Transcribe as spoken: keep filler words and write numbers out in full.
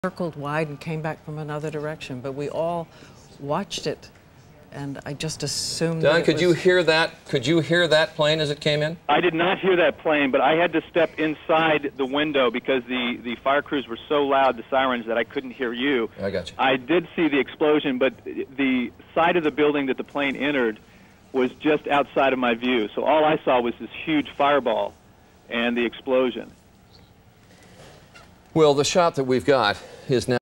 circled wide and came back from another direction, but we all watched it, and I just assumed Don, that it could was... you hear that? Could you hear that plane as it came in? I did not hear that plane, but I had to step inside the window because the, the fire crews were so loud, the sirens, that I couldn't hear you. I got you. I did see the explosion, but the side of the building that the plane entered was just outside of my view. So all I saw was this huge fireball and the explosion. Well, the shot that we've got is now